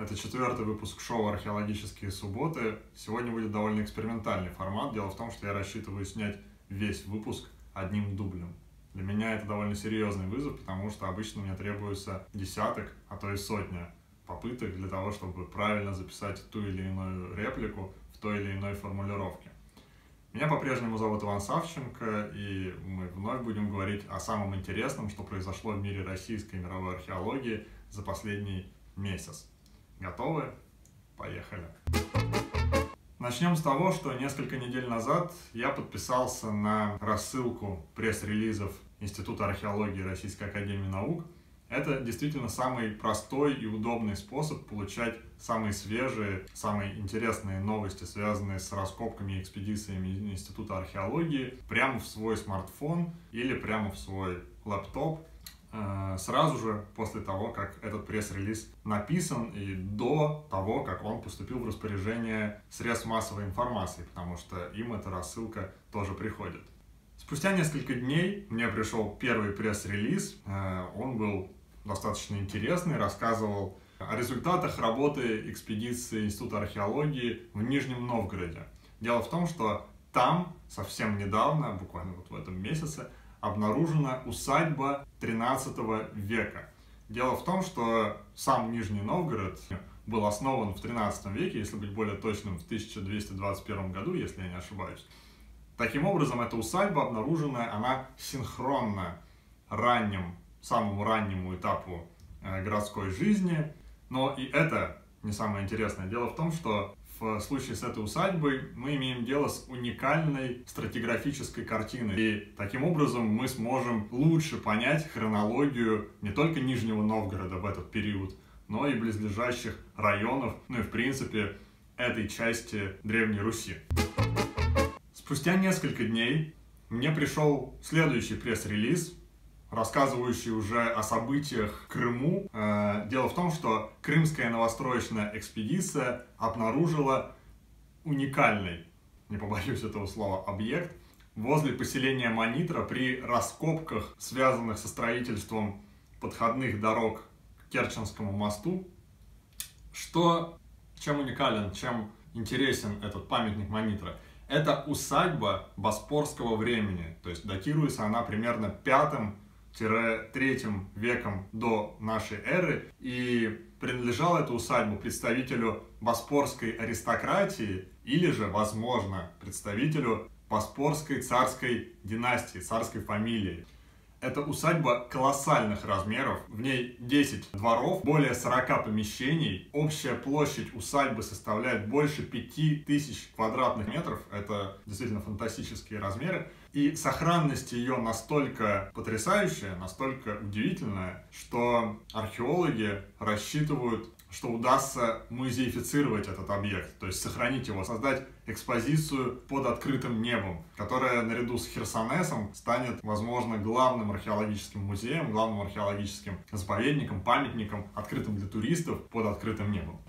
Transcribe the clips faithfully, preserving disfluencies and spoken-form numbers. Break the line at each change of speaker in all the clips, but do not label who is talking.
Это четвертый выпуск шоу «Археологические субботы». Сегодня будет довольно экспериментальный формат. Дело в том, что я рассчитываю снять весь выпуск одним дублем. Для меня это довольно серьезный вызов, потому что обычно мне требуется десяток, а то и сотня попыток для того, чтобы правильно записать ту или иную реплику в той или иной формулировке. Меня по-прежнему зовут Иван Савченко, и мы вновь будем говорить о самом интересном, что произошло в мире российской и мировой археологии за последний месяц. Готовы? Поехали! Начнем с того, что несколько недель назад я подписался на рассылку пресс-релизов Института археологии Российской академии наук. Это действительно самый простой и удобный способ получать самые свежие, самые интересные новости, связанные с раскопками и экспедициями Института археологии, прямо в свой смартфон или прямо в свой лэптоп, сразу же после того, как этот пресс-релиз написан и до того, как он поступил в распоряжение средств массовой информации, потому что им эта рассылка тоже приходит. Спустя несколько дней мне пришел первый пресс-релиз, он был достаточно интересный, рассказывал о результатах работы экспедиции Института археологии в Нижнем Новгороде. Дело в том, что там совсем недавно, буквально вот в этом месяце, обнаружена усадьба тринадцатого века. Дело в том, что сам Нижний Новгород был основан в тринадцатом веке, если быть более точным, в тысяча двести двадцать первом году, если я не ошибаюсь. Таким образом, эта усадьба обнаруженная, она синхронна ранним, самому раннему этапу э, городской жизни. Но и это не самое интересное. Дело в том, что в случае с этой усадьбой мы имеем дело с уникальной стратиграфической картиной. И таким образом мы сможем лучше понять хронологию не только Нижнего Новгорода в этот период, но и близлежащих районов, ну и в принципе этой части Древней Руси. Спустя несколько дней мне пришел следующий пресс-релиз, рассказывающий уже о событиях в Крыму. Дело в том, что Крымская новостроечная экспедиция обнаружила уникальный, не побоюсь этого слова, объект возле поселения Манитра при раскопках, связанных со строительством подходных дорог к Керченскому мосту. Что, чем уникален, чем интересен этот памятник Манитра? Это усадьба боспорского времени, то есть датируется она примерно пятым-третьим веком до нашей эры, и принадлежала эта усадьба представителю боспорской аристократии или же, возможно, представителю боспорской царской династии, царской фамилии. Это усадьба колоссальных размеров, в ней десять дворов, более сорока помещений. Общая площадь усадьбы составляет больше пяти тысяч квадратных метров, это действительно фантастические размеры. И сохранность ее настолько потрясающая, настолько удивительная, что археологи рассчитывают, что удастся музеифицировать этот объект, то есть сохранить его, создать экспозицию под открытым небом, которая наряду с Херсонесом станет, возможно, главным археологическим музеем, главным археологическим заповедником, памятником, открытым для туристов под открытым небом.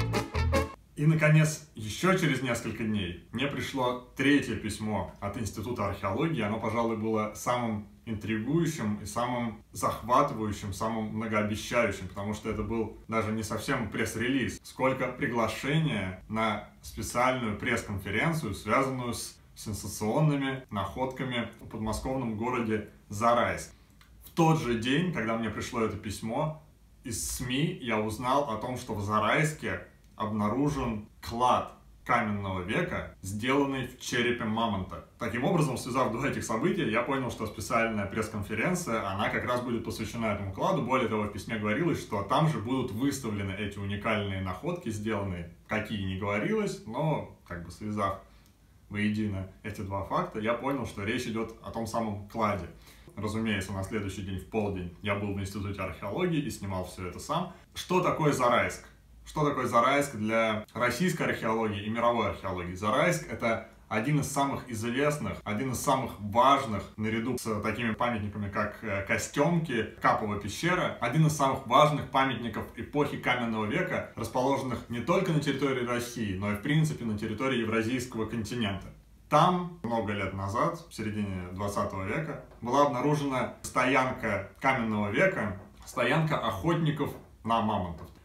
И, наконец, еще через несколько дней мне пришло третье письмо от Института археологии. Оно, пожалуй, было самым интригующим и самым захватывающим, самым многообещающим, потому что это был даже не совсем пресс-релиз, сколько приглашение на специальную пресс-конференцию, связанную с сенсационными находками в подмосковном городе Зарайск. В тот же день, когда мне пришло это письмо, из СМИ я узнал о том, что в Зарайске обнаружен клад каменного века, сделанный в черепе мамонта. Таким образом, связав два этих события, я понял, что специальная пресс-конференция, она как раз будет посвящена этому кладу. Более того, в письме говорилось, что там же будут выставлены эти уникальные находки, сделанные, какие не говорилось, но, как бы связав воедино эти два факта, я понял, что речь идет о том самом кладе. Разумеется, на следующий день в полдень я был в Институте археологии и снимал все это сам. Что такое Зарайск? Что такое Зарайск для российской археологии и мировой археологии? Зарайск — это один из самых известных, один из самых важных, наряду с такими памятниками, как Костемки, Капова пещера, один из самых важных памятников эпохи каменного века, расположенных не только на территории России, но и, в принципе, на территории Евразийского континента. Там много лет назад, в середине двадцатого века, была обнаружена стоянка каменного века, стоянка охотников на мамонтов.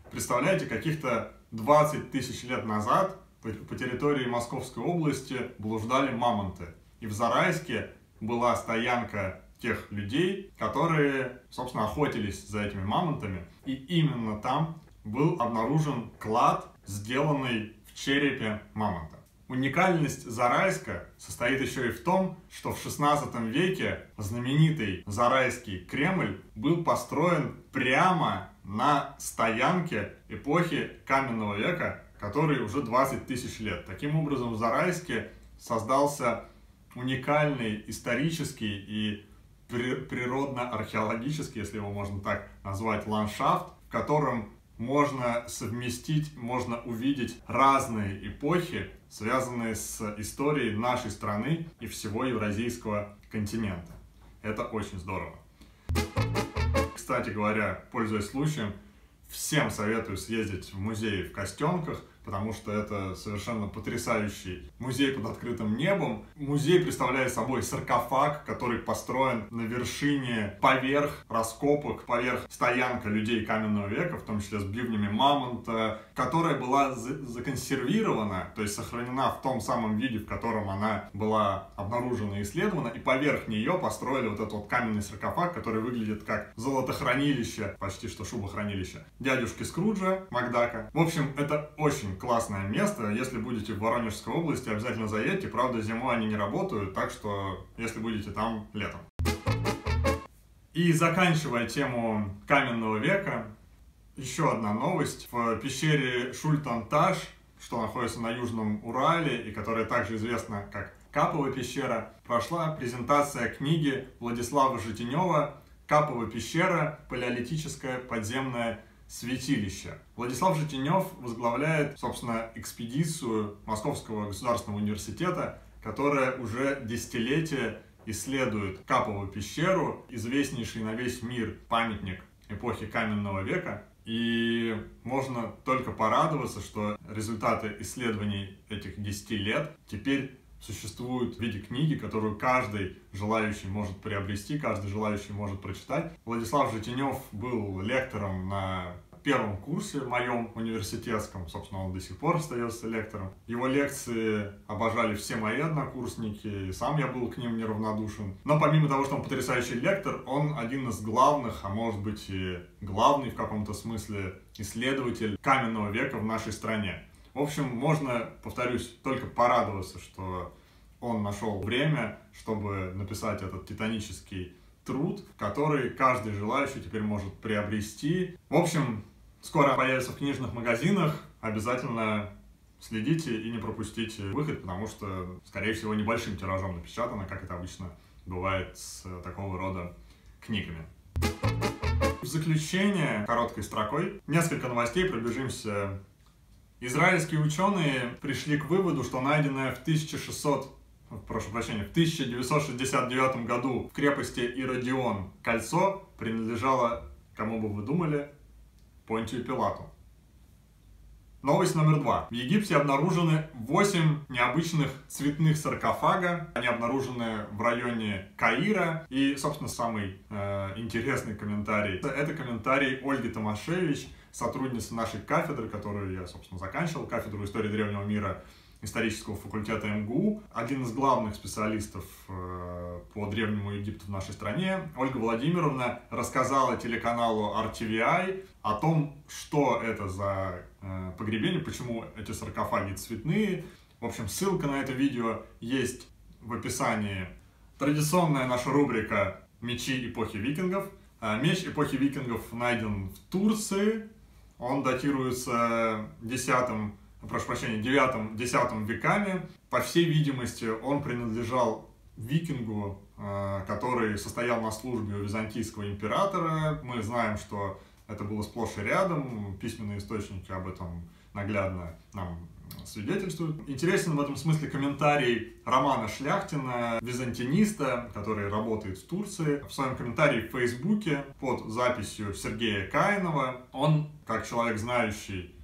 Представляете, каких-то двадцать тысяч лет назад по территории Московской области блуждали мамонты. И в Зарайске была стоянка тех людей, которые, собственно, охотились за этими мамонтами. И именно там был обнаружен клад, сделанный в черепе мамонта. Уникальность Зарайска состоит еще и в том, что в шестнадцатом веке знаменитый Зарайский Кремль был построен прямо на стоянке эпохи каменного века, которой уже двадцать тысяч лет. Таким образом, в Зарайске создался уникальный исторический и природно-археологический, если его можно так назвать, ландшафт, в котором можно совместить, можно увидеть разные эпохи, связанные с историей нашей страны и всего Евразийского континента. Это очень здорово. Кстати говоря, пользуясь случаем, всем советую съездить в музей в Костенках, потому что это совершенно потрясающий музей под открытым небом. Музей представляет собой саркофаг, который построен на вершине, поверх раскопок, поверх стоянка людей каменного века, в том числе с бивнями мамонта, которая была законсервирована, то есть сохранена в том самом виде, в котором она была обнаружена и исследована, и поверх нее построили вот этот вот каменный саркофаг, который выглядит как золотохранилище, почти что шубохранилище дядюшки Скруджа Макдака. В общем, это очень классное место. Если будете в Воронежской области, обязательно заедьте. Правда, зимой они не работают, так что если будете там летом. И заканчивая тему каменного века, еще одна новость. В пещере Шультан-Таш, что находится на Южном Урале и которая также известна как Каповая пещера, прошла презентация книги Владислава Житинева «Каповая пещера. Палеолитическое подземное святилище». Владислав Житинев возглавляет, собственно, экспедицию Московского государственного университета, которая уже десятилетия исследует Каповую пещеру, известнейший на весь мир памятник эпохи каменного века. И можно только порадоваться, что результаты исследований этих десяти лет теперь существуют в виде книги, которую каждый желающий может приобрести, каждый желающий может прочитать. Владислав Житинев был лектором на первом курсе моем университетском, собственно, он до сих пор остается лектором. Его лекции обожали все мои однокурсники, и сам я был к ним неравнодушен. Но помимо того, что он потрясающий лектор, он один из главных, а может быть и главный в каком-то смысле исследователь каменного века в нашей стране. В общем, можно, повторюсь, только порадоваться, что он нашел время, чтобы написать этот титанический труд, который каждый желающий теперь может приобрести. В общем, скоро появится в книжных магазинах. Обязательно следите и не пропустите выход, потому что, скорее всего, небольшим тиражом напечатано, как это обычно бывает с такого рода книгами. В заключение, короткой строкой, несколько новостей, пробежимся. Израильские ученые пришли к выводу, что найденное в тысяча шестьсот, прошу прощения, в тысяча девятьсот шестьдесят девятом году в крепости Иродион кольцо принадлежало, кому бы вы думали, Понтию Пилату. Новость номер два. В Египте обнаружены восемь необычных цветных саркофага. Они обнаружены в районе Каира. И, собственно, самый э, интересный комментарий. Это комментарий Ольги Томашевич, сотрудницы нашей кафедры, которую я, собственно, заканчивал, кафедру истории древнего мира исторического факультета эм гэ у, один из главных специалистов э, по Древнему Египту в нашей стране. Ольга Владимировна рассказала телеканалу ар ти ви ай о том, что это за э, погребение, почему эти саркофаги цветные. В общем, ссылка на это видео есть в описании. Традиционная наша рубрика «Мечи эпохи викингов». Меч эпохи викингов найден в Турции. Он датируется десятым, прошу прощения, девятым-десятым веками. По всей видимости, он принадлежал викингу, который состоял на службе у византийского императора. Мы знаем, что это было сплошь и рядом. Письменные источники об этом наглядно нам свидетельствуют. Интересен в этом смысле комментарий Романа Шляхтина, византиниста, который работает в Турции. В своем комментарии в Фейсбуке под записью Сергея Каинова он, как человек, знающий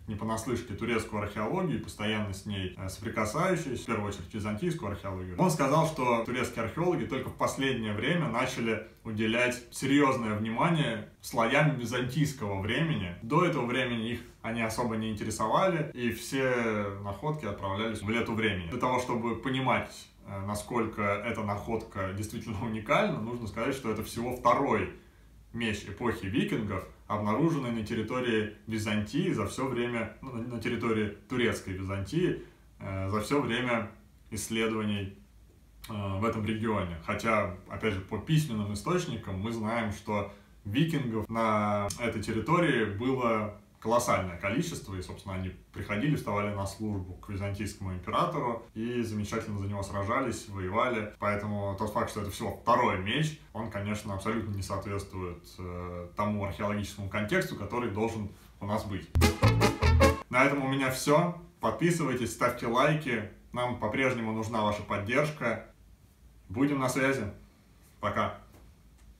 не понаслышке турецкую археологию, постоянно с ней соприкасающийся, в первую очередь византийскую археологию, он сказал, что турецкие археологи только в последнее время начали уделять серьезное внимание слоям византийского времени. До этого времени их они особо не интересовали, и все находки отправлялись в лету времени. Для того, чтобы понимать, насколько эта находка действительно уникальна, нужно сказать, что это всего второй меч эпохи викингов, обнаруженный на территории Византии за все время, ну, на территории турецкой Византии, э, за все время исследований э, в этом регионе. Хотя, опять же, по письменным источникам мы знаем, что викингов на этой территории было колоссальное количество, и, собственно, они приходили, вставали на службу к византийскому императору и замечательно за него сражались, воевали. Поэтому тот факт, что это всего второй меч, он, конечно, абсолютно не соответствует э, тому археологическому контексту, который должен у нас быть. На этом у меня все. Подписывайтесь, ставьте лайки. Нам по-прежнему нужна ваша поддержка. Будем на связи. Пока.